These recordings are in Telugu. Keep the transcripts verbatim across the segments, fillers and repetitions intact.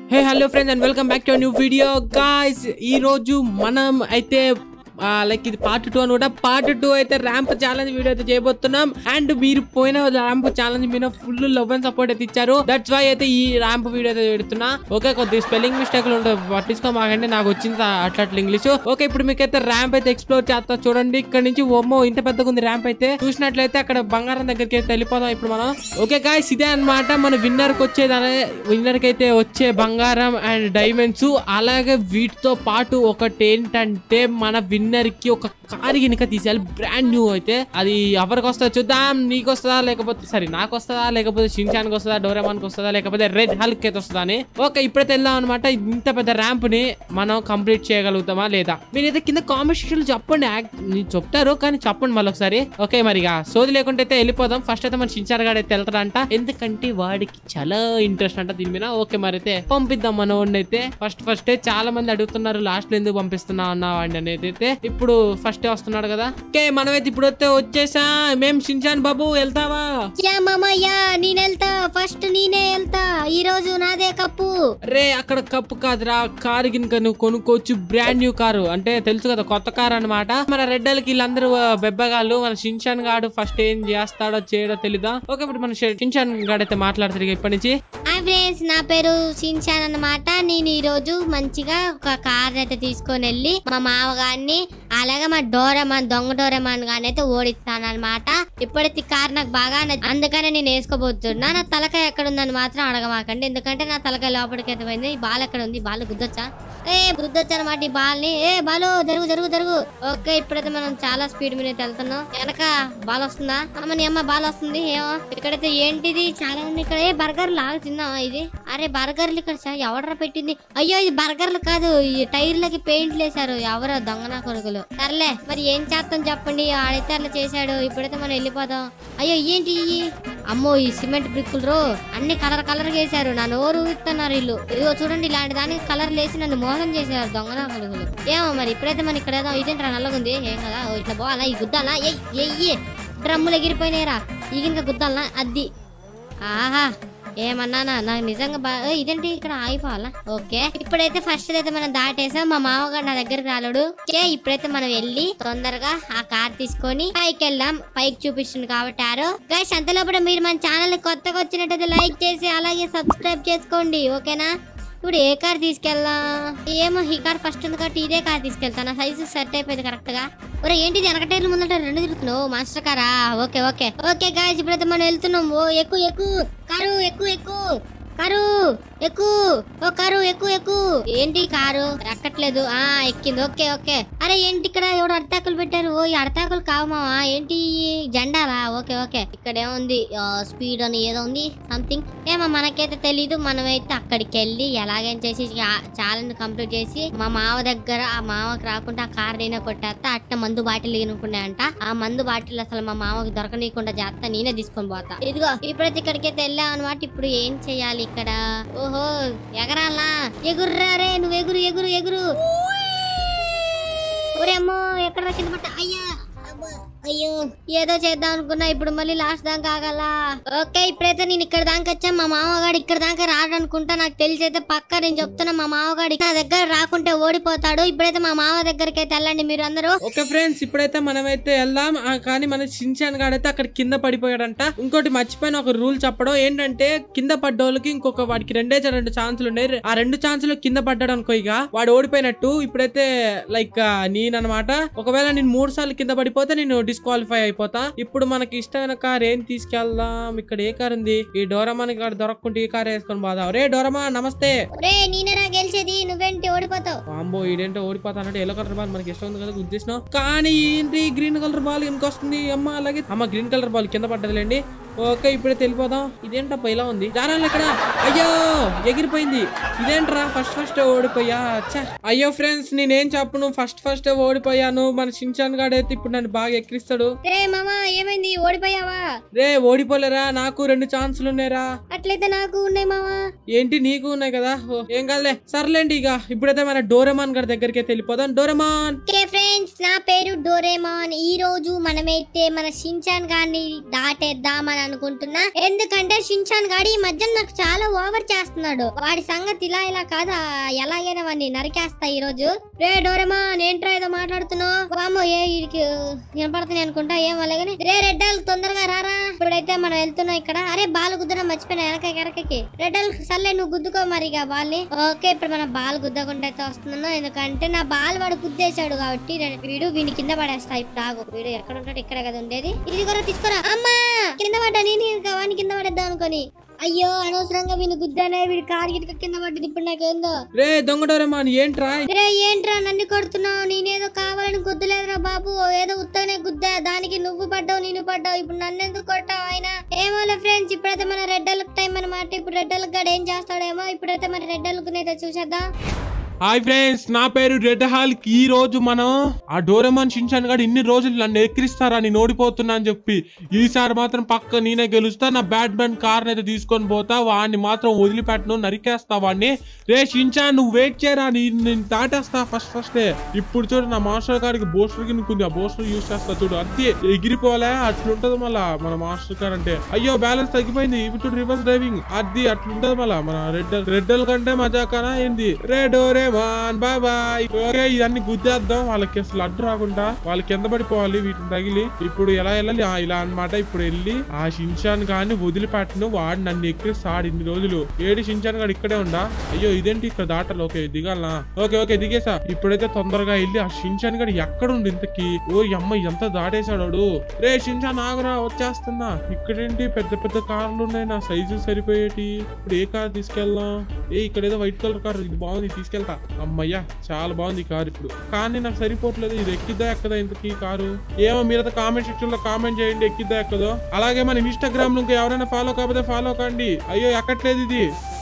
Hey hello friends and welcome back to a new video guys. ఈ రోజు మనం అయితే లైక్ ఇది పార్ట్ టూ అనమాట. పార్ట్ టూ అయితే ర్యాంప్ ఛాలెంజ్ వీడియో అయితే చేయబోతున్నాం. అండ్ మీరు పోయిన ర్యాంప్ ఛాలెంజ్ మీద ఫుల్ లవ్ అండ్ సపోర్ట్ అయితే ఇచ్చారు. దట్స్ వై అయితే ఈ ర్యాంప్ వీడియో అయితే పెడుతున్నా. ఓకే, కొద్దిగా స్పెల్లింగ్ మిస్టేక్లు ఉంటాయి, పట్టించుకోమాకండి, నాకు వచ్చింది అట్లా ఇంగ్లీష్. ఓకే, ఇప్పుడు మీకైతే ర్యాంప్ అయితే ఎక్స్ప్లోర్ చేస్తా చూడండి. ఇక్కడ నుంచి ఓమో ఇంత పెద్దగా ఉంది ర్యాంప్ అయితే. చూసినట్లయితే అక్కడ బంగారం దగ్గరికి అయితే వెళ్ళిపోదాం ఇప్పుడు మనం. ఓకే గాయ్స్, ఇదే అనమాట మన విన్నర్ కి వచ్చేది. విన్నర్ కి అయితే వచ్చే బంగారం అండ్ డైమండ్స్. అలాగే వీటితో పాటు ఒకటి ఏంటంటే మన విన్నర్ కి ఒక కారు గినక తీసేయాలి, బ్రాండ్ న్యూ. అయితే అది ఎవరికి వస్తుందో చూద్దాం. నీకు వస్తుందా లేకపోతే సరే నాకు వస్తుందా లేకపోతే షిన్చాన్ కి వస్తుందా, డోరేమాన్ కి వస్తుందా లేకపోతే రెడ్ హల్క్ అయితే వస్తుందా అని. ఓకే, ఇప్పుడైతే వెళ్దాం అనమాట. ఇంత పెద్ద ర్యాంప్ ని మనం కంప్లీట్ చేయగలుగుతామా లేదా మీరైతే కింద కామెంట్ సెక్షన్ లో చెప్పండి. నేను చెప్తారు కానీ చెప్పండి మళ్ళీ ఒకసారి. ఓకే, మరిగా సోది లేకుంటే అయితే వెళ్ళిపోదాం. ఫస్ట్ అయితే మన షిన్చాన్ గాడు అయితే వెళ్తాడంట, ఎందుకంటే వాడికి చాలా ఇంట్రెస్ట్ అంట దీని మీద. ఓకే, మరి అయితే పంపిద్దాం మన వాడిని అయితే. ఫస్ట్ ఫస్ట్ చాలా మంది అడుగుతున్నారు లాస్ట్ లో ఎందుకు పంపిస్తున్నా అన్న వాడిని అనేది. అయితే ఇప్పుడు ఫస్ట్ వస్తున్నాడు కదా. ఓకే, మనమైతే ఇప్పుడు వస్తే వచ్చేసా. మేము షిన్చాన్ బాబు వెళ్తావా? నేను వెళ్తా, ఫస్ట్ నేనే వెళ్తా. ఈ రోజు నాదే కప్పు. రే అక్కడ కప్పు కాదురా, కారు గినక నువ్వు కొనుక్కోవచ్చు, బ్రాండ్ న్యూ కారు. అంటే తెలుసు కదా, కొత్త కారు అనమాట. మన రెడ్డలకి వీళ్ళందరూ బెబ్బగాళ్ళు. మన షిన్చాన్ గాడు ఫస్ట్ ఏం చేస్తాడో చేయడో తెలీదా. ఓకే, ఇప్పుడు మన షిన్చాన్ గాడు అయితే మాట్లాడతారు ఇప్పటి నుంచి. హాయ్ ఫ్రెండ్స్, నా పేరు షిన్చాన్ అన్నమాట. నేను ఈ రోజు మంచిగా ఒక కార్ అయితే తీసుకొని వెళ్ళి మా మామగారిని అలాగే మా డోరేమాన్ దొంగ డోరేమాన్ గాని అయితే ఓడిస్తాను అనమాట. ఇప్పుడైతే కార్ నాకు బాగా అందుకనే నేను వేసుకోబోతున్నా. నా తలకాయ ఎక్కడ ఉందని మాత్రం అడగమాకండి, ఎందుకంటే నా తలకాయ లోపలికి అయితే పోయింది. ఈ బాల్ ఎక్కడ ఉంది? బాల్ గుద్దొచ్చా? ఏ గుద్దొచ్చా అనమాట ఈ బాల్ ని. ఏ బాలు జరుగు జరుగు జరుగు. ఓకే, ఇప్పుడైతే మనం చాలా స్పీడ్ మీద వెళ్తున్నాం. వెనక బాల్ వస్తుందా? అమ్మ నీ అమ్మ బాల్ వస్తుంది. ఏమో ఇక్కడైతే ఏంటిది చాలా ఉంది ఇక్కడ. ఏ బర్గర్ లాగా తిన్నావా ఇది? అరే బర్గర్లు ఇక్కడ ఎవడరా పెట్టింది? అయ్యో ఇది బర్గర్లు కాదు, ఈ టైర్లకి పెయింట్లు వేసారు. ఎవరో దొంగనా కొడుకులు. సర్లే మరి ఏం చేస్తాం చెప్పండి. ఆడైతే అట్లా చేశాడు. ఇప్పుడైతే మనం వెళ్ళిపోదాం. అయ్యో ఏంటి అమ్మో ఈ సిమెంట్ బ్రిక్కులు రో అన్ని కలర్ కలర్ వేసారు. నా నోరు ఇస్తున్నారు వీళ్ళు. ఇదిగో చూడండి, ఇలాంటి దానికి కలర్ లేసి నన్ను మోసం చేశారు దొంగనా కొడుకులు. ఏమో మరి ఇప్పుడైతే మనం ఇక్కడ ఏదో ఇదేంట్రా నల్లగుంది. ఏం కదా ఇట్లా పోవాలా? ఈ గుద్దాలా? ఎయ్యి డ్రమ్ములు ఎగిరిపోయినాయిరా. ఈగినక గుద్దాలా? అద్ది. ఆహా ఏమన్నానా నాకు నిజంగా బాగా. ఇదేంటి ఇక్కడ ఆగిపోవాలా? ఓకే, ఇప్పుడైతే ఫస్ట్ అయితే మనం దాటేసాం. మా మామగారు నా దగ్గరికి రాలేడు. ఓకే, ఇప్పుడైతే మనం వెళ్ళి తొందరగా ఆ కార్ తీసుకొని పైకి వెళ్దాం. పైకి చూపిస్తుంది కాబట్టి ఆరో గైస్. అంతలోపల మీరు మన ఛానల్ కొత్తగా వచ్చినట్టయితే లైక్ చేసి అలాగే సబ్స్క్రైబ్ చేసుకోండి. ఓకేనా? ఇప్పుడు ఏ కార్ తీసుకెళ్దా? ఏమో ఈ కార్ ఫస్ట్ ఉంది కాబట్టి ఇదే కార్ తీసుకెళ్తా. నా సైజు సెట్ అయిపోయింది కరెక్ట్ గా. ఒరే ఏంటిది వెనక టైర్లు ముందట రెండు తిరుగుతున్నావు? మాస్టర్ కారా? ఓకే ఓకే ఓకే గాయ్స్, ఇప్పుడైతే మనం వెళ్తున్నాం. ఓ ఎక్కు ఎక్కు కారు, ఎక్కు ఎక్కు కారు, ఎక్కు ఓ కారు, ఎక్కు ఎక్కు. ఏంటి కారు ఎక్కట్లేదు? ఆ ఎక్కింది. Okay okay. అరే ఏంటి ఇక్కడ ఎవరు అడతాకులు పెట్టారు? ఓ ఈ అడతాకులు కావమావా? ఏంటి జెండావా? Okay okay. ఇక్కడ ఏముంది? స్పీడ్ అని ఏదో ఉంది సంథింగ్. ఏమో మనకైతే తెలీదు. మనమైతే అక్కడికి వెళ్ళి ఎలాగైనా చేసి ఛాలెంజ్ కంప్లీట్ చేసి మా మామ దగ్గర ఆ మామకి రాకుండా ఆ కార్ నేనే కొట్టేస్తా. అట్ట మందు బాటిల్ తినుకునే అంట. ఆ మందు బాటిల్ అసలు మా మామకి దొరకనీయకుండా చేస్తా, నేనే తీసుకొని పోతా. ఇదిగో ఇప్పుడైతే ఇక్కడికైతే వెళ్ళాం అనమాట. ఇప్పుడు ఏం చెయ్యాలి ఇక్కడ? ఓహో ఎగరాలా? ఎగుర్రా రే, నువ్వు ఎగురు ఎగురు ఎగురు. ఒరేమ్మో ఎక్కడ కింద పట్ట. అయ్యా అయ్యో ఏదో చేద్దాం అనుకున్నా, ఇప్పుడు మళ్ళీ లాస్ట్ దాకా ఆగాల. ఓకే, ఇప్పుడైతే నేను ఇక్కడ దాకా వచ్చా. మా మామగాడు ఇక్కడ దాకా రాడనుకుంటా, నాకు తెలిసి అయితే పక్క. నేను చెప్తున్నా మా మామగాడు నా దగ్గర రాకుంటే ఓడిపోతాడు. ఇప్పుడైతే మా మామ దగ్గరికి అయితే వెళ్ళండి మీరు అందరూ. ఓకే ఫ్రెండ్స్, ఇప్పుడైతే మనమైతే వెళ్దాం. కానీ మన షిన్చాన్ గాడు అయితే అక్కడ కింద పడిపోయాడంట. ఇంకోటి మర్చిపోయిన ఒక రూల్ చెప్పడం ఏంటంటే, కింద పడ్డోళ్ళకి ఇంకొక వాడికి రెండే రెండు ఛాన్సులు ఉన్నాయి. ఆ రెండు ఛాన్సులు కింద పడ్డాడు అనుకో, ఇక వాడు ఓడిపోయినట్టు. ఇప్పుడైతే లైక్ నేననమాట, ఒకవేళ నేను మూడు సార్లు కింద పడిపోతే నేను డిస్క్వాలిఫై అయిపోతా. ఇప్పుడు మనకి ఇష్టమైన కార్ ఏం తీసుకెళ్దాం? ఇక్కడ ఏ కార్ ఉంది? ఈ డోరేమాన్ కార్ దొరకకుంటే ఈ కార్ వేసుకొని పోదాం. రే డోరేమాన్ నమస్తే. గెలిచేది నువ్వేంటి ఓడిపోతావు? వాంబో ఈడేంటో ఓడిపోతానంటే ఎల్లో కలర్ బాల్ మనకి ఇష్టం ఉంది కదా ఉద్దేశం. కానీ ఏంటి గ్రీన్ కలర్ బాల్ ఇంకొస్తుంది. అమ్మ అలాగే అమ్మ గ్రీన్ కలర్ బాల్ కింద పడ్డదిలేండి. ఓకే, ఇప్పుడైతే వెళ్ళిపోదాం. ఇదేంటప్ప ఇలా ఉంది జానాలు ఇక్కడ. అయ్యో ఎగిరిపోయింది. ఇదేంట్రా ఫస్ట్ ఫస్ట్ ఓడిపోయా. అయ్యో ఫ్రెండ్స్, నేనేం చెప్పను, ఫస్ట్ ఫస్ట్ ఓడిపోయాను. మన షిన్చాన్ గాడు అయితే ఇప్పుడు నన్ను బాగా ఎక్కిరిస్తాడు. రే మామా ఏమైంది? ఓడిపోయావా? రే ఓడిపోలేరా, నాకు రెండు ఛాన్సులు ఉన్నాయిరా. అట్లయితే నాకు ఉన్నాయి మామా. ఏంటి నీకు ఉన్నాయి కదా? ఏం కాదులే, సర్లేండి. ఇక ఇప్పుడైతే మన డోరేమాన్ గారి దగ్గరికి అయితే వెళ్ళిపోదాం. డోరేమాన్. ఫ్రెండ్స్, నా పేరు డోరేమాన్. ఈ రోజు మనమైతే మన షిన్చాన్ గారిని దాటేద్దాం అని అనుకుంటున్నా. ఎందుకంటే షిన్చాన్ గాడి ఈ మధ్య నాకు చాలా ఓవర్ చేస్తున్నాడు. వాడి సంగతి ఇలా ఇలా కాదా, ఎలాగైనా వాడిని నరికేస్తా ఈ రోజు. రే డోరేమాన్ ఏంట్రా ఏదో మాట్లాడుతున్నావు? వామో ఏ వీడికి వినపడుతుంది అనుకుంటా, ఏం అలాగని. రే రెడ్డల్ తొందరగా రారా, ఇప్పుడైతే మనం వెళ్తున్నాం ఇక్కడ. అరే బాల్ గుద్దడం మర్చిపోయినా వెనక వెనకకి. రెడ్డల్ సర్లే నువ్వు గుద్దుకో మరి బాల్ ని. ఓకే ఇప్పుడు మన బాల్ గుద్దకుండా అయితే వస్తున్నాను, ఎందుకంటే నా బాల్ వాడు గుద్దేశాడు కాబట్టి వీడు వీడి కింద పడేస్తా. ఇప్పుడు ఆగు, వీడు ఎక్కడ ఉంటాడు, ఇక్కడే కదా ఉండేది. ఇది కూడా తీసుకురా. అమ్మా కింద పడ్డా, నేను వాడిని కింద పడేద్దాం అనుకోని. అయ్యో అనవసరంగా వీని గుద్దానే, వీడి కారు గిట్క కింద పడ్డది. ఇప్పుడు నాకేందో. రే దొంగ డోరేమాన్ ఏంట్రా? రే ఏంట్రా నన్ను కొడుతున్నావు? నేనేదో కావాలని గుద్దలేదురా బాబు, ఏదో ఉత్తగానే గుద్దా, దానికి నువ్వు పడ్డావు నేను పడ్డావు. ఇప్పుడు నన్ను ఎందుకు కొట్టావు? ఆయన ఏమోలే ఫ్రెండ్స్, ఇప్పుడైతే మన రెడ్డలకు టైం అనమాట. ఇప్పుడు రెడ్డలకు గడ ఏం చేస్తాడేమో. ఇప్పుడైతే మన రెడ్డలకునైతే చూసేద్దాం. హాయ్ ఫ్రెండ్స్, నా పేరు రెడ్ హాల్క్. ఈ రోజు మనం ఆ డోరేమాన్ షిన్చాన్ గాడు ఇన్ని రోజులు నన్ను ఎక్కిరిస్తారని ఓడిపోతున్నా అని చెప్పి ఈసారి మాత్రం పక్క నేనే గెలుస్తా. నా బ్యాట్మెన్ కార్ అయితే తీసుకొని పోతా, వాడిని మాత్రం వదిలిపెట్టను, నరికేస్తా వాడిని. రే షిన్చాన్ నువ్వు వెయిట్ చేయరా, నేను దాటేస్తా ఫస్ట్ ఫస్ట్. ఇప్పుడు చూడు నా మాస్టర్ గారికి బోస్టర్ కింద ఆ బోస్టర్ యూజ్ చేస్తా చూడు, అది ఎగిరిపోలే అట్లుంటది మళ్ళా మన మాస్టర్ గారు అంటే. అయ్యో బ్యాలెన్స్ తగ్గిపోయింది, ఇప్పుడు రివర్స్ డ్రైవింగ్ అది అట్లుంటది మళ్ళా మన రెడ్ రెడ్డల్ కంటే మజాకనా ఏంది. రే డోరే బాయ్ బాయ్. ఓకే ఇవన్నీ గుద్దేద్దాం, వాళ్ళకి అసలు అడ్డు రాకుండా వాళ్ళు కింద పడిపోవాలి వీటిని తగిలి. ఇప్పుడు ఎలా వెళ్ళాలి ఇలా అన్నమాట. ఇప్పుడు వెళ్ళి ఆ షిన్చాన్ గాని వదిలిపెట్టను, వాడు నన్ను ఎక్కిరిస్తాడు ఇన్ని రోజులు. ఏడు షిన్చాన్ గాడు ఇక్కడే ఉండా. అయ్యో ఇదేంటి ఇక్కడ దాటాలి. ఓకే దిగాలనా? ఓకే ఓకే దిగేసా. ఇప్పుడైతే తొందరగా వెళ్ళి ఆ షిన్చాన్ గాడు ఎక్కడ ఉండి ఇంతకి. ఓ అమ్మ ఎంత దాటేశాడు. రే షిన్చాన్ ఆగరా, వచ్చేస్తున్నా. ఇక్కడేంటి పెద్ద పెద్ద కార్లు ఉన్నాయి, నా సైజు సరిపోయేటి. ఇప్పుడు ఏ కార్ తీసుకెళ్దాం? ఏ ఇక్కడ ఏదో వైట్ కలర్ కార్, ఇది బాగుంది తీసుకెళ్తా. అమ్మయ్యా చాలా బాగుంది ఈ కారు. ఇప్పుడు కానీ నాకు సరిపోవట్లేదు, ఇది ఎక్కిద్దా ఎక్కదా ఇంతకీ కారు? ఏమో మీరైతే కామెంట్ సెక్షన్ లో కామెంట్ చేయండి ఎక్కిద్దా ఎక్కదో. అలాగే మన ఇన్స్టాగ్రామ్ లో ఇంకా ఎవరైనా ఫాలో కాకపోతే ఫాలో కండి. అయ్యో ఎక్కట్లేదు ఇది.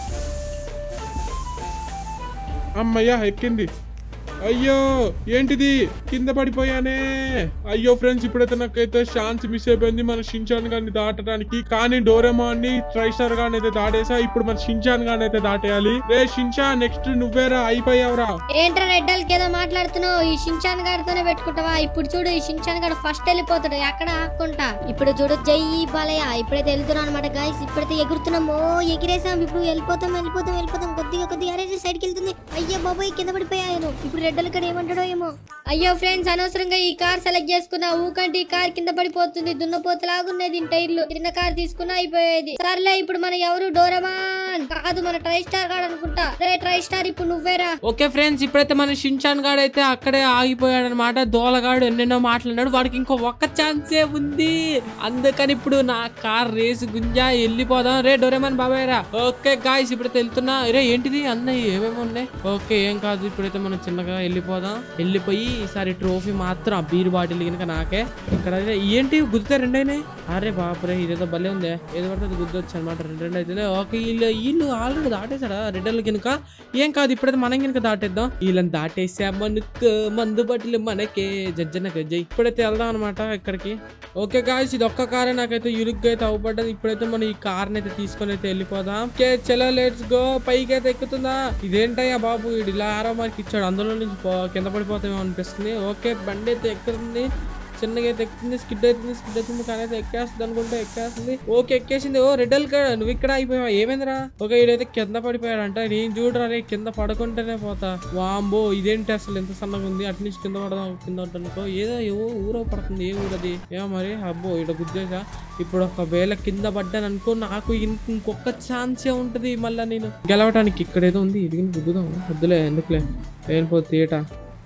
అమ్మయ్యా ఎక్కింది. అయ్యో ఏంటిది, కింద పడిపోయానే. అయ్యో ఫ్రెండ్స్ ఇప్పుడైతే నాకైతే ఛాన్స్ మిస్ అయిపోయింది మన షిన్చాన్ గారిని దాటడానికి. కానీ డోరేమాన్ ని ట్రైస్టార్ గాని అయితే దాటేసా. ఇప్పుడు మన షిన్చాన్ గాని అయితే దాటేయాలి. రే షిన్చాన్ నెక్స్ట్ నువ్వేరా, అయిపోయావురా. ఏంట్రా రెడ్డల్కి ఏదో మాట్లాడుతున్నావు? ఈ షిన్చాన్ గారితోనే పెట్టుకుంటావా? ఇప్పుడు చూడు ఈ షిన్చాన్ గారు ఫస్ట్ వెళ్ళిపోతాడు, ఎక్కడ ఆక్కుంటా. ఇప్పుడు చూడు జై బాలయ్య. ఇప్పుడైతే వెళ్తున్నాం అనమాట గైస్. ఇప్పుడైతే ఎగురుతున్నాం. ఓ ఎగిరేసాం. ఇప్పుడు వెళ్ళిపోతాం వెళ్ళిపోతాం వెళ్ళిపోతాం కొద్దిగా కొద్దిగా. అరే సైడ్కి వెళ్తుంది. అయ్యో బాబాయ్ కింద పడిపోయాను. ఇప్పుడు రెడ్డల్ ఇక్కడ ఏమంటాడో ఏమో. అయ్యో ఫ్రెండ్స్ అనవసరంగా ఈ కార్ సెలెక్ట్ చేసుకున్నా. ఊకంటే ఈ కార్ కింద పడిపోతుంది, దున్నపోతలాగున్నది దీని టైర్లు. చిన్న కార్ తీసుకున్నా అయిపోయేది. సర్లే ఇప్పుడు మన ఎవరు డోరేమాన్ కాదు, మన ట్రై స్టార్ గాడు అనుకుంటా. రే ట్రై స్టార్ ఇప్పుడు నువ్వేరా. ఓకే ఫ్రెండ్స్ ఇప్పుడైతే మన షిన్చాన్ గాడు అయితే అక్కడే ఆగిపోయాడు అనమాట. దోలగాడు ఎన్నెన్నో మాట్లాడినాడు, వాడికి ఇంకో ఒక్క ఛాన్సే ఉంది. అందుకని ఇప్పుడు నా కార్ రేసు గుంజా వెళ్ళిపోదాం. రే డోరేమాన్ బాబాయ్ రా. ఓకే గాయ్స్ ఇప్పుడైతే వెళ్తున్నా. రే ఏంటిది అన్నయ్య ఏమేమి ఉన్నాయి? ఓకే ఏం కాదు, ఇప్పుడైతే మనం చిన్నగా వెళ్ళిపోదాం. వెళ్ళిపోయి ఈసారి ట్రోఫీ మాత్రం ఆ బీర్ బాటిల్ కనుక నాకే. ఇక్కడ ఏంటి గుద్దుతా రెండైనాయి. అరే బాపురే ఇదేదో భలే ఉంది, ఏదో పడుతుంది గుద్దొచ్చు అనమాట. రెండు రెండు అయితే ఓకే. వీళ్ళు వీళ్ళు ఆల్రెడీ దాటేసాడా రెడ్డలు కనుక? ఏం కాదు ఇప్పుడైతే మనం కనుక దాటేద్దాం. వీళ్ళని దాటేసా మనకు మందు బట్టలు మనకే జడ్జనక జై. ఇప్పుడైతే వెళ్దాం అనమాట ఇక్కడికి. ఓకే గాయ్స్ ఇది ఒక్క కారే నాకైతే యురుగ్గా అయితే అవ్వబడ్డది. ఇప్పుడైతే మనం ఈ కార్ ని అయితే తీసుకొని అయితే వెళ్ళిపోదాం. ఓకే చలో లెట్స్ గో. పైకి అయితే ఎక్కుతుందా? ఇదేంటయ్యా బాబు వీడు ఇలా ఆరో మార్కి ఇచ్చాడు, అందులో నుంచి కింద పడిపోతామేమో అనిపిస్తుంది. ఓకే బండి అయితే ఎక్కుతుంది, చిన్నగా అయితే ఎక్కుతుంది, స్కిడ్ అవుతుంది స్కిడ్ అవుతుంది కానీ అయితే ఎక్కేస్తుంది అనుకుంటే ఎక్కేస్తుంది. ఓకే ఎక్కేసింది. ఓ రెడ్డల్ నువ్వు ఇక్కడ అయిపోయావా? ఏమైందిరా? ఓకే ఈడైతే కింద పడిపోయాడంట. నేను చూడరా రే, కింద పడుకుంటేనే పోతా. వాంబో ఇదేంటి అసలు ఎంత సన్నగా ఉంది, అటు నుంచి కింద పడదాం కింద అనుకో. ఏదో ఏవో ఊరో పడుతుంది, ఏ ఊరది ఏమో మరి. అబ్బో ఇక్కడ గుద్దేసా. ఇప్పుడు ఒకవేళ కింద పడ్డాను అనుకో, నాకు ఇంకొక ఛాన్సే ఉంటది మళ్ళీ నేను గెలవటానికి. ఇక్కడ ఏదో ఉంది, ఇది గుద్దుదాం. వద్దులే ఎందుకులే, వెళ్ళిపోతుంది థియేటా.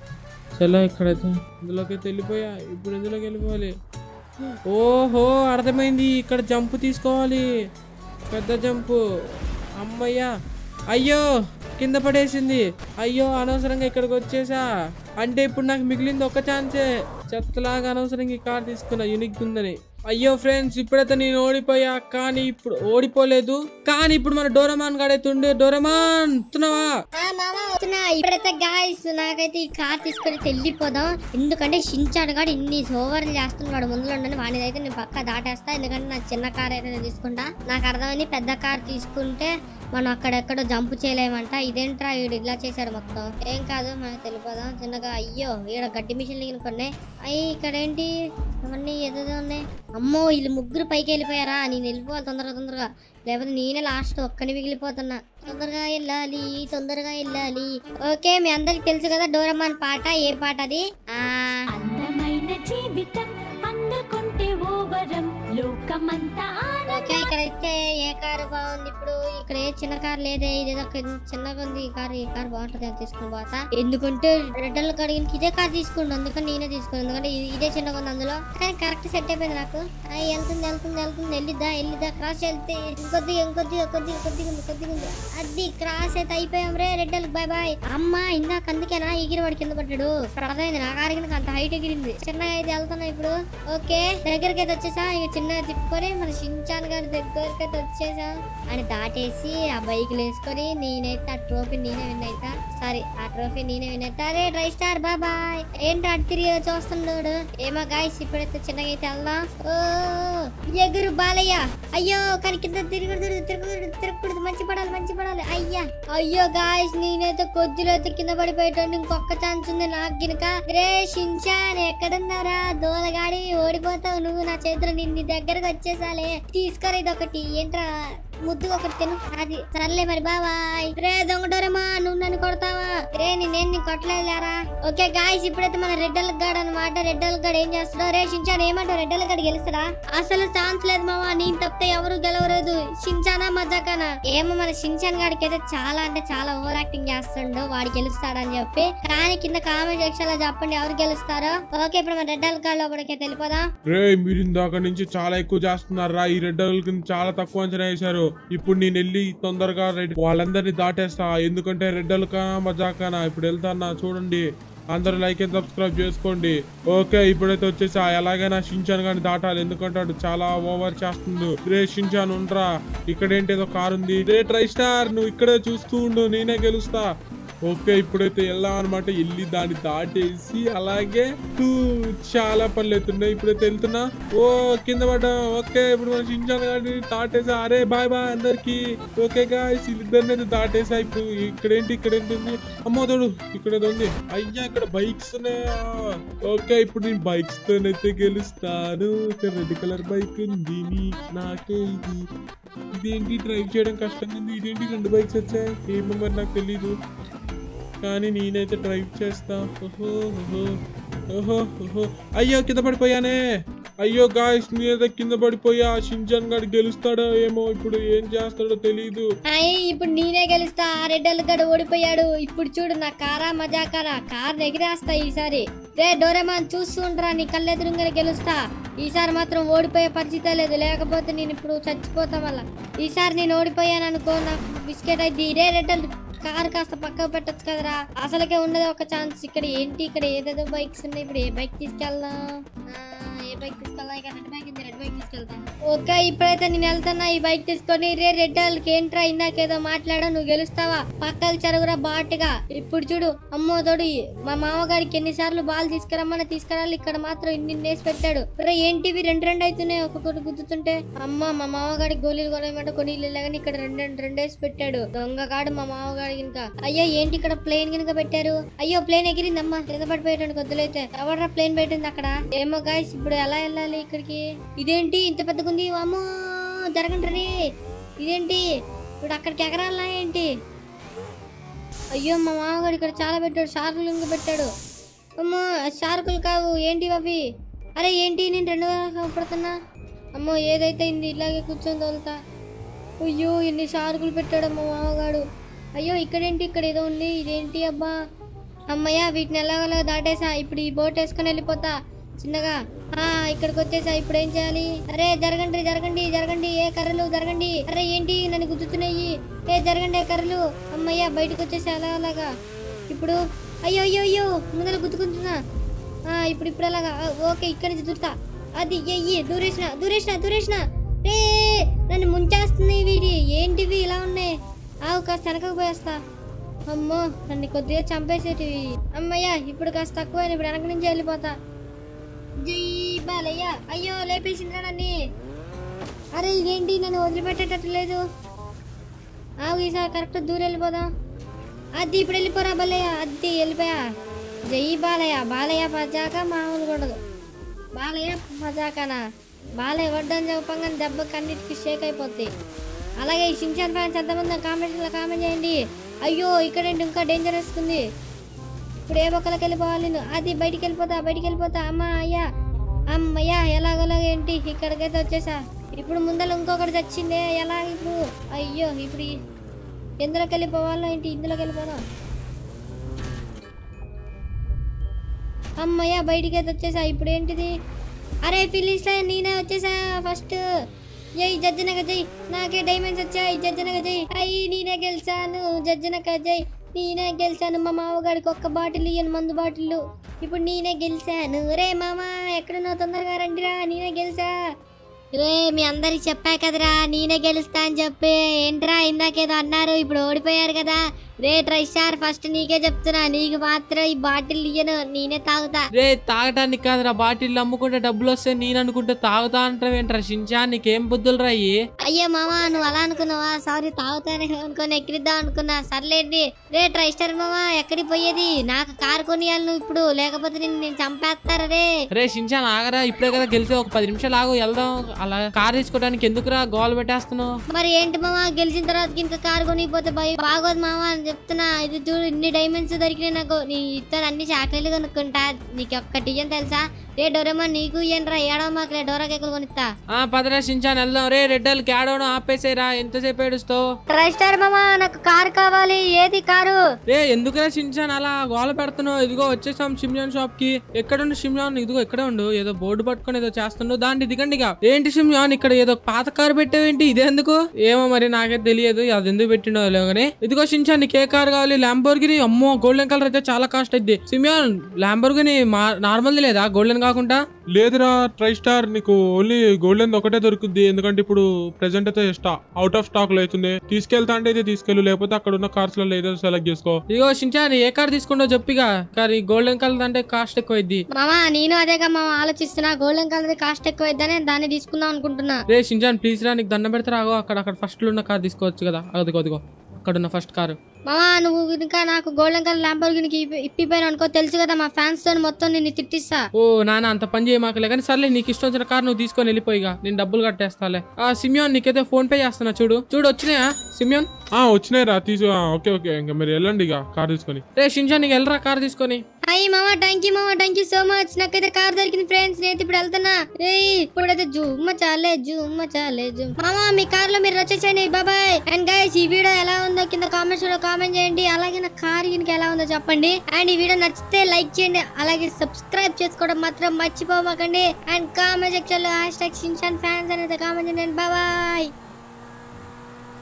చలో ఇక్కడైతే ఇందులోకి అయితే వెళ్ళిపోయా. ఇప్పుడు ఇందులోకి వెళ్ళిపోవాలి. ఓహో అర్థమైంది, ఇక్కడ జంపు తీసుకోవాలి, పెద్ద జంపు. అమ్మయ్యా అయ్యో కింద పడేసింది. అయ్యో అనవసరంగా ఇక్కడికి వచ్చేసా. అంటే ఇప్పుడు నాకు మిగిలింది ఒక ఛాన్సే. చెత్తలాగా అనవసరంగా ఈ కార్ తీసుకున్నా యూనిక్ ఉందని. అయ్యో ఫ్రెండ్స్ ఇప్పుడైతే నేను ఓడిపోయా. కానీ ఇప్పుడు ఓడిపోలేదు, కానీ ఇప్పుడు మన డోరేమాన్ గాడైతే ఉండే. డోరేమాన్ వస్తున్నావా? ఇప్పుడైతే గాయ్స్ నాకైతే ఈ కార్ తీసుకొని వెళ్ళిపోదాం. ఎందుకంటే షిన్చాన్ గాడు ఇన్ని ఓవర్లు చేస్తున్నాడు ముందులో ఉండని. వాడిని అయితే నేను పక్కా దాటేస్తా. ఎందుకంటే నాకు చిన్న కార్ అయితే నేను తీసుకుంటా. నాకు అర్థమైంది పెద్ద కార్ తీసుకుంటే మనం అక్కడెక్కడో జంప్ చేయలేమంట. ఇదేంట్రా వీడు ఇలా చేశాడు మొత్తం. ఏం కాదు మనం వెళ్ళిపోదాం చిన్నగా. అయ్యో ఈడ గడ్డి మిషన్లు కొన్నాయి. అయ్యి ఇక్కడ ఏంటి అవన్నీ ఏదో ఉన్నాయి. అమ్మో వీళ్ళు ముగ్గురు పైకి వెళ్ళిపోయారా? నేను వెళ్ళిపోవాలి తొందరగా తొందరగా, లేకపోతే నేనే లాస్ట్ ఒక్కని మిగిలిపోతున్నా. తొందరగా వెళ్ళాలి తొందరగా వెళ్ళాలి. ఓకే, మీ అందరికి తెలుసు కదా డోరేమాన్ పాట. ఏ పాట అది? ఆ ఓకే, ఇక్కడ అయితే ఏ కారు బాగుంది? ఇప్పుడు ఇక్కడ ఏ చిన్న కారు లేదే, ఇదేదో చిన్నగా ఉంది. ఈ కారు ఈ కారు బాగుంటుంది అని తీసుకుని పోతా. ఎందుకంటే రెడ్డల కడిగిన ఇదే కారు తీసుకుంటు, అందుకని నేనే తీసుకున్నాను. ఎందుకంటే ఇదే చిన్నగా ఉంది అందులో. కానీ కరెక్ట్ సెట్ అయిపోయింది నాకు. వెళ్తుంది వెళ్తుంది వెళ్తుంది వెళ్ళిద్దా వెళ్ళిద్దా క్రాస్ వెళ్తే ఇంకొద్దిగా ఇంకొద్దిగా కొద్దిగా కొద్దిగా ఉంది కొద్దిగా ఉంది. అది క్రాస్ అయితే అయిపోయాం రే రెడ్డలకు. Bye bye. అమ్మా ఇందాక అందుకేనా ఎగిరి వాడి కింద పడ్డాడు. అర్థమైంది నా కారు కింద అంత హైట్ ఎగిరింది. చిన్నగా అయితే వెళ్తున్నా ఇప్పుడు. ఓకే, దగ్గరికి అయితే వచ్చేసా. ఇక చిన్నగా తిప్పుకొని మన షించాన్ గారి దగ్గరికి అయితే వచ్చేసా అని దాటేసి ఆ బైక్లు వేసుకొని నేనైతే ఆ ట్రోఫీ నేనే విన్ అవుతా. సారీ, ఆ ట్రోఫీ నేనే విన్ అవుతా. అరే డ్రై స్టార్ బాయ్ బాయ్. ఏంటి అటు తిరిగి చూస్తున్నాడు? ఏమో గాయస్, ఇప్పుడైతే చిన్నగా అయితే వెళ్దాం. ఓ ఎగురు బాలయ్య. అయ్యో కానీ కింద తిరుగుడు తిరుగుడు తిరగకూడదు. మంచి పడాలి మంచి పడాలి. అయ్యా అయ్యో గాయస్, నేనైతే కొద్దిలో అయితే కింద పడిపోయేటోని. ఇంకొక ఛాన్స్ ఉంది నాకు గినక. రే షించాన్ ఎక్కడున్నారా? దోలగాడి ఓడిపోతావు నువ్వు నా చేతిలో. నేను నీ దగ్గరకు వచ్చేసాలే. తీసుకోరా ఇది ఒకటి. ఏంట్రా ముద్దు ఒకటి తిను. అది సర్లే మరి బాబాయ్. రే దొంగ డోరేమా, నువ్వు నన్ను కొడతావా? రే నేను నీ కొట్టలేదులేరా. ఓకే గాయస్, ఇప్పుడైతే మన రెడ్డల గడ్ అనమాట. రెడ్డల గడ్ ఏం చేస్తాడో? రే షించాన్ ఏమంటావు? రెడ్డల గడ్ గెలుస్తాడా? అసలు ఛాన్స్ లేదు మావా. నేను తప్పితే ఎవరు గెలవలేదు. షించానా మజాకానా? ఏమో మన షించాన్ గాడికి అయితే చాలా అంటే చాలా ఓవర్ యాక్టింగ్ చేస్తుండో వాడు గెలుస్తాడని చెప్పి. కానీ కింద కామెంట్ సెక్షన్ లో చెప్పండి ఎవరు గెలుస్తారో. ఓకే, ఇప్పుడు మన రెడ్డల గడ్ లోపలికి వెళ్ళిపోదాం. రే మీరు ఇందాక నుంచి చాలా ఎక్కువ చేస్తున్నారా? ఈ రెడ్డలకి చాలా తక్కువ అంచనా వేశారు. ఇప్పుడు నేను వెళ్ళి తొందరగా వాళ్ళందరినీ దాటేస్తా. ఎందుకంటే రెడ్డలకా మజాకానా ఇప్పుడు వెళ్తానా చూడండి. అందరూ లైక్ అండ్ సబ్స్క్రైబ్ చేసుకోండి. ఓకే, ఇప్పుడైతే వచ్చేసా. ఎలాగైనా షించాన్ గాని దాటాలి, ఎందుకంటే చాలా ఓవర్ చేస్తుంది. రే షించాన్ ఉండరా, ఇక్కడ ఏంటి ఏదో కారు ఉంది. రే ట్రై స్టార్ నువ్వు ఇక్కడే చూస్తూ ఉండు, నేనే గెలుస్తా. ఓకే, ఇప్పుడైతే వెళ్ళాం అనమాట. వెళ్ళి దాన్ని దాటేసి అలాగే చాలా పనులు అవుతున్నాయి. ఇప్పుడైతే వెళ్తున్నా. ఓ కింద పడ్డా. ఓకే, ఇప్పుడు మన షించాన్ గారిని దాటేసా. అరే బాయ్ బాయ్ అందరికి. ఓకే గాయ్స్, వీళ్ళిద్దరిని అయితే దాటేసా. ఇప్పుడు ఇక్కడేంటి ఇక్కడ ఏంటి ఉంది? అమ్మో తోడు ఇక్కడ ఉంది. అయ్యా ఇక్కడ బైక్స్ ఉన్నాయా? ఓకే, ఇప్పుడు నేను బైక్స్ తోనైతే గెలుస్తాను. రెడ్ కలర్ బైక్ ఉంది నాకే. ఇది ఇదేంటి డ్రైవ్ చేయడం కష్టంగా ఉంది. ఇదేంటి రెండు బైక్స్ వచ్చాయి? ఏమో మరి నాకు తెలీదు, కానీ నేనైతే డ్రైవ్ చేస్తా. ఓహో ఓహో ఓహో ఓహో అయ్యో కింద పడిపోయానే. అయ్యో గాయ్స్, నేనైతే కింద పడిపోయా. షించాన్ గాడు గెలుస్తాడో ఏమో, ఇప్పుడు ఏం చేస్తాడో తెలీదు. ఇప్పుడు నేనే గెలుస్తా. రెడ్డల గడు ఓడిపోయాడు. ఇప్పుడు చూడు నా కారా మజాకారా, కార్ ఎగిరేస్తా ఈసారి. రే డోరేమాన్ చూస్తుండ్రా, నీ కళ్ళెదురుగానే గెలుస్తా. ఈసారి మాత్రం ఓడిపోయే పరిస్థితే లేదు, లేకపోతే నేను ఇప్పుడు చచ్చిపోతా. వల్ల ఈసారి నేను ఓడిపోయాను అనుకో, నాకు బిస్కెట్ అయితే. రే రెడ్డలు కారు కాస్త పక్కకు పెట్టచ్చు కదరా. అసలుకే ఉన్నది ఒక ఛాన్స్. ఇక్కడ ఏంటి ఇక్కడ ఏదేదో బైక్స్ ఉన్నాయి. ఇప్పుడు ఏ బైక్ తీసుకెళ్దాం? ఏ బైక్ తీసుకెళ్దాం? ఇక్కడ రెడ్ బైక్ ఉంది, రెడ్ బైక్ తీసుకెళ్తాం. ఓకే, ఇప్పుడైతే నేను వెళ్తున్నా ఈ బైక్ తీసుకొని. రే రెడ్ వాళ్ళకి ఏంట్రా ఇందాకేదో మాట్లాడా, నువ్వు గెలుస్తావా? పక్కకు చెరుగురా బాటుగా. ఇప్పుడు చూడు. అమ్మో తోడు, మా మామగారికి ఎన్నిసార్లు బాల్ తీసుకురమ్మని తీసుకురాలి, ఇక్కడ మాత్రం ఇన్ని వేసి పెట్టాడు. రే ఏంటివి రెండు రెండు అవుతున్నాయి ఒక్కొక్కటి గుద్దుతుంటే. అమ్మ మా మామగాడికి గోళీలు కొనమాట కొన్ని కానీ ఇక్కడ రెండు రెండు రెండు వేసి పెట్టాడు. దొంగగాడు మా మామగాడు ఇంకా. అయ్యో ఏంటి ఇక్కడ ప్లేన్ కనుక పెట్టారు? అయ్యో ప్లేన్ ఎగిరింది. అమ్మ కింద పడిపోయాడు కొద్దులైతే. ఎవడరా ప్లేన్ పెట్టింది అక్కడ? ఏమో గాయ్స్, ఇప్పుడు ఎలా వెళ్ళాలి ఇక్కడికి? ఇదేంటి ఇంత పెద్దగుంది? అమ్మో జరగండి. ఇదేంటి ఇప్పుడు అక్కడికి ఎగరాలా ఏంటి? అయ్యో మా మామగాడు ఇక్కడ చాలా పెట్టాడు. షార్కులు ఇంకా పెట్టాడు. అమ్మో షార్కులు కావు ఏంటి అవి? అరే ఏంటి నేను రెండు పడుతున్నా. అమ్మో ఏదైతే ఇంది ఇలాగే కూర్చొని తోలుతా. అయ్యో ఎన్ని షార్కులు పెట్టాడు మా మామగాడు. అయ్యో ఇక్కడేంటి ఇక్కడ ఏదో ఉంది. ఇదేంటి అబ్బా? అమ్మయ్య వీటిని ఎలాగోలా దాటేసా. ఇప్పుడు ఈ బోట్ వేసుకొని వెళ్ళిపోతా చిన్నగా. ఆ ఇక్కడికి వచ్చేసా. ఇప్పుడు ఏం చేయాలి? అరే జరగండి జరగండి జరగండి. ఏ కర్రలు జరగండి. అరే ఏంటి నన్ను గుద్దుతున్నాయి? ఏ జరగండి కర్రలు. అమ్మయ్య బయటకు వచ్చేసా అలా అలాగా. ఇప్పుడు అయ్యో అయ్యో అయ్యో ముందర గుద్దుకుంటున్నా. ఆ ఇప్పుడు ఇప్పుడు అలాగా. ఓకే ఇక్కడి నుంచి దూరుతా. అది అయ్యి దూరేసిన దూరేసిన దూరేసిన. రే నన్ను ముంచేస్తుంది వీడి. ఏంటివి ఇలా ఉన్నాయి? ఆవు కాస్త వెనకకు పోయేస్తా. అమ్మో నన్ను కొద్దిగా చంపేసేటివి. అమ్మయ్య ఇప్పుడు కాస్త తక్కువ. ఇప్పుడు వెనక నుంచి వెళ్ళిపోతా. జై బాలయ్య. అయ్యో లేపేసిండ్రా నన్ను. అరే ఇదేంటి నన్ను వదిలిపెట్టేటట్టు లేదు. ఆవు ఈసారి కరెక్ట్ దూరం వెళ్ళిపోదాం. అది ఇప్పుడు వెళ్ళిపోరా బాలయ్య. అది వెళ్ళిపోయా. జై బాలయ్య. బాలయ్య పచ్చాక మామూలుగా ఉండదు. బాలే మజాకనా బాలే వడ్డని చెప్పంగానే దెబ్బకి అన్నిటికీ షేక్ అయిపోద్ది. అలాగే ఈ షిన్చాన్ ఫ్యాన్స్ ఎంతమంది కామెంట్లో కామెంట్ చేయండి. అయ్యో ఇక్కడేంటి ఇంకా డేంజర్ వస్తుంది. ఇప్పుడు ఏ పక్కలకి వెళ్ళిపోవాలి నేను. అది బయటికి వెళ్ళిపోతా బయటికి వెళ్ళిపోతా అమ్మా అయ్యా అమ్మయ్యా ఎలాగోలాగ ఏంటి ఇక్కడికైతే వచ్చేసా. ఇప్పుడు ముందర ఇంకొకటి చచ్చిందే ఎలా ఇప్పుడు. అయ్యో ఇప్పుడు ఎందులోకి వెళ్ళిపోవాలో ఏంటి ఇందులోకి వెళ్ళిపోదా. అమ్మయ్యా బయటికి అయితే వచ్చేసా. ఇప్పుడు ఏంటిది అరే ఫిలిస్ నేనే వచ్చేసా ఫస్ట్. జై జడ్జనక జై నాకే డైమండ్స్ వచ్చాయి జడ్జనక జై. అయ్యి నేనే గెలిచాను జడ్జనక జై నేనే గెలిచాను. మా మామగాడికి ఒక్క బాటిల్ ఇయ్యను మందు బాటిల్. ఇప్పుడు నేనే గెలిచాను. రే మామ ఎక్కడున్నావు తొందరగా రండిరా నేనే గెలిచా. రే మీ అందరికి చెప్పా కదరా నేనే గెలుస్తా అని చెప్పి. ఏంట్రా ఇందాకేదో అన్నారు ఇప్పుడు ఓడిపోయారు కదా. రే ట్రై స్టార్ ఫస్ట్ నీకే చెప్తున్నా నీకు మాత్రం ఈ బాటిల్ ఇయ్యను నేనే తాగుతా. రే తాగటానికి కాదురా బాటిల్ అమ్ముకుంటే డబ్బులు వస్తే నేను అనుకుంటే తాగుతా అంటావేంట్రా షిన్చాన్ నీకేం బుద్ధులు రా ఇయ్యి. అయ్యో మామ నువ్వు అలా అనుకున్నావా సారీ తాగుతానే అనుకుని ఎక్కిరిద్దాం అనుకున్నా సర్లేండి. రే ట్రై స్టార్ మామ ఎక్కడికి పోయేది నాకు కారు కొనియాలి నువ్వు ఇప్పుడు లేకపోతే నేను నేను చంపేస్తారా. రే రే షిన్చాన్ ఆగరా ఇప్పుడే కదా గెలిచి ఒక పది నిమిషాలు ఆగు వెళ్దాం. అలా కార్ తీసుకోవడానికి ఎందుకురా గోల్ పెట్టేస్తున్నావు. మరి ఏంటి మామ గెలిచిన తర్వాత ఇంకా కారు కొనిపోతే బాగోదు మామ అని చెప్తున్నా. ఇది చూడు ఇన్ని డైమండ్స్ దొరికినాయి నాకు. నీ ఇస్తాను అన్ని చాక్లెట్లు కొనుక్కుంటా నీకు ఒక్కటి ఇయ్యని తెలుసా. రే డోరేమా నీకు ఇయ్యను రా ఏడవ మాకు డోరా కేకులు కొనిస్తా. ఆ పదరా షిన్చాన్ వెళ్దాం. రే రెడ్డల్ క్యాడోను ఆపేసేరా ఎంతసేపు ఏడుస్తావు. ట్రై స్టార్ మామ నాకు కారు కావాలి ఏది కారు. రే ఎందుకురా షిన్చాన్ అలా గోల పెడుతున్నావు. ఇదిగో వచ్చేసాం షిమ్యాన్ షాప్ కి. ఎక్కడుండు షిమ్యాన్ ఇదిగో ఇక్కడే ఉండు. ఏదో బోర్డు పట్టుకొని ఏదో చేస్తుండు దాన్ని దిగండిగా. ఏంటి షిమ్యాన్ ఇక్కడ ఏదో పాత కారు పెట్టావేంటి ఇదే ఎందుకు ఏమో మరి నాకైతే తెలియదు అది ఎందుకు పెట్టిండో లేవని. ఇదిగో షిన్చాన్ నీకు ఏ కారు కావాలి. ల్యాంబోర్గిని అమ్మో గోల్డెన్ కలర్ అయితే చాలా కాస్ట్ అయింది. సిమియాన్ ల్యాంబోర్గిని నార్మల్ లేదా గోల్డెన్ కాకుండా. లేదురా ట్రై స్టార్ నీకు ఓన్లీ గోల్డెన్ ఒకటే దొరుకుద్ది. ఎందుకంటే ఇప్పుడు ప్రెసెంట్ అయితే స్టా అవుట్ ఆఫ్ స్టాక్ లో అవుతుంది. తీసుకెళ్తా అంటే అయితే తీసుకెళ్ళు లేకపోతే అక్కడ ఉన్న కార్స్ లో ఏదో సెలెక్ట్ చేసుకో. ఇగో షిన్చాన్ ఏ కార్ తీసుకుంటో చెప్పిగా. కానీ గోల్డెన్ కలర్ అంటే కాస్ట్ ఎక్కువ అయింది. మామా నేను అదేగా మామ ఆలోచిస్తున్నా గోల్డెన్ కలర్ కాస్ట్ ఎక్కువ అయిద్దని దాన్ని తీసుకుందాం అనుకుంటున్నా. రే షిన్చాన్ ప్లీజ్ రా నీకు దండం పెడతారా. అక్కడ అక్కడ ఫస్ట్ లో ఉన్న కార్ తీసుకోవచ్చు కదా. అదిగో అదిగో అక్కడ ఉన్న ఫస్ట్ కారు. మామా నువ్వు ఇంకా నాకు గోల్డెన్ కలర్ ల్యాంబోర్గినికి ఇప్పిపోయాను అనుకో తెలుసు కదా మా ఫ్యాన్స్ తో మొత్తం నిన్ను తిట్టిస్తా. ఓ నాన్న అంత పని చేయమాకలే కానీ సర్లే నీకు ఇష్టం వచ్చిన కార్ నువ్వు తీసుకొని వెళ్ళిపోయిగా నేను డబ్బులు కట్టేస్తాలే. ఆ సిమియోన్ నీకైతే ఫోన్ పే చేస్తున్నా చూడు చూడు వచ్చినాయా సిమియోన్. ఆ వచ్చినాయి రా తీసు. ఓకే ఓకే ఇంకా మీరు వెళ్ళండి ఇక కార్ తీసుకొని. రే షిన్చాన్ నీకు వెళ్ళరా కార్ తీసుకొని. అయ్యి మామా థ్యాంక్ యూ మామా థ్యాంక్ యూ సో మచ్ నాకైతే కార్ దొరికింది ఫ్రెండ్స్. నేను ఇప్పుడు వెళ్తున్నా. రే ఇప్పుడైతే జూమ్మ చాలే జూమ్మ చాలే జూమ్. మామా మీ కార్ లో మీరు వచ్చేసండి బాబాయ్. అండ్ గైస్ ఈ వీడియో ఎలా ఉందో కింద కామెంట్స్ లో కామెంట్ చేయండి. అలాగే నా కార్ గినికి ఎలా ఉందో చెప్పండి. అండ్ ఈ వీడియో నచ్చితే లైక్ చేయండి. అలాగే సబ్స్క్రైబ్ చేసుకోవడం మాత్రం మర్చిపోమాకండి. అండ్ కామెంట్ సెక్షన్ లో హ్యాష్ ట్యాగ్ షిన్చాన్ ఫ్యాన్స్ అనేది కామెంట్ చేయండి. బాయ్.